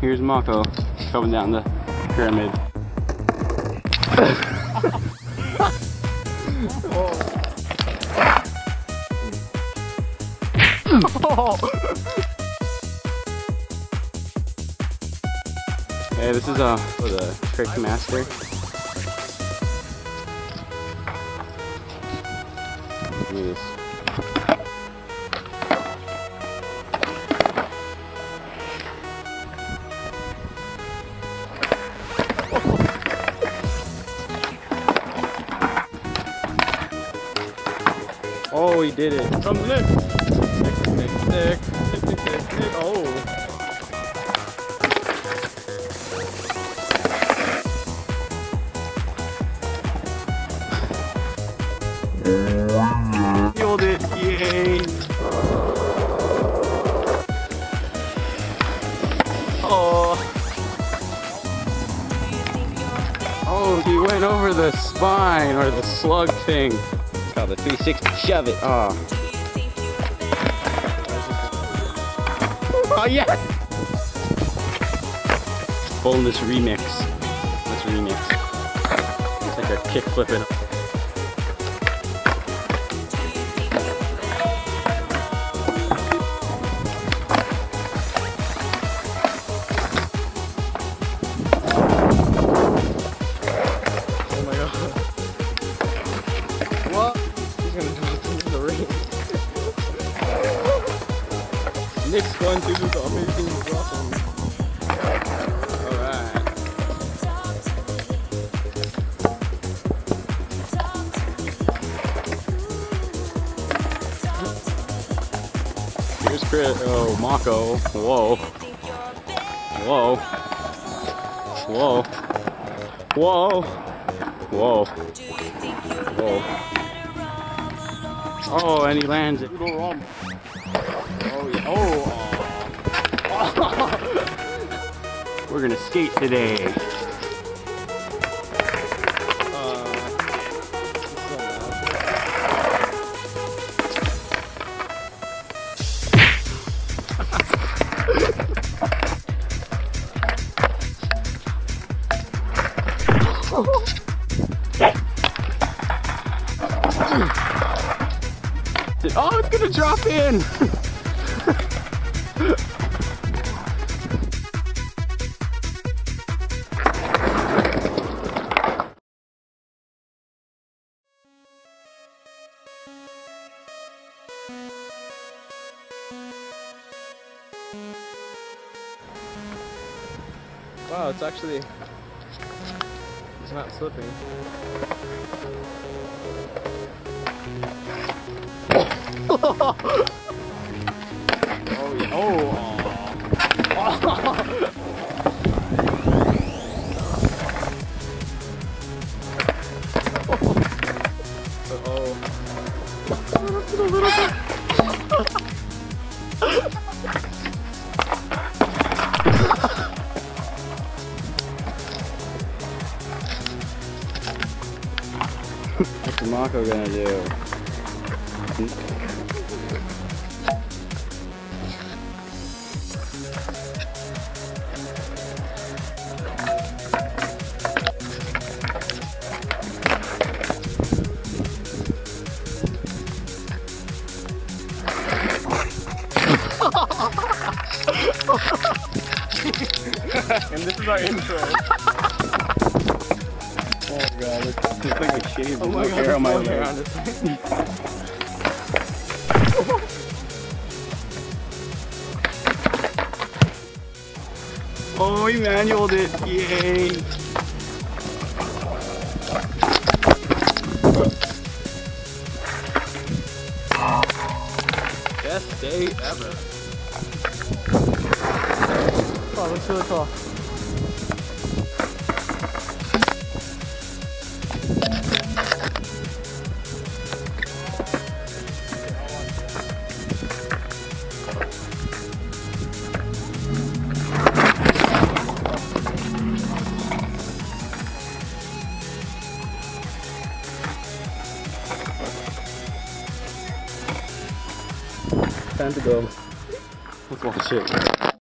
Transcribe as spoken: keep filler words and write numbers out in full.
here's Mako coming down the pyramid. Hey, this is uh, the trick master. Look at this. Oh, he did it. From the lift. Stick, stick, stick, stick, stick, stick. Oh. Killed it. Yay. Oh. Oh, he went over the spine or the slug thing. Oh, the three sixty shove it. Oh. Oh yes! Boneless remix. Let's remix. It's like a kick flipping. Oh my god. What? He's gonna do this in the ring. Nick's going to do the amazing blossom. Alright. Here's Chris. Oh, Mako. Whoa. Whoa. Whoa. Whoa. Whoa. Whoa. Oh, and he lands it. Oh, yeah. Oh. We're gonna skate today. Uh, Oh, it's gonna drop in! Wow, it's actually, it's not slipping. Oh yeah. Oh. Oh. What's Mako gonna do? And this is our intro. Oh my god, it's, it's like a shave. Oh my god, hair on my hair on this thing. Oh, he manualed it. Yay. Best day ever. Oh, looks really cool. Time to go. Let's watch it.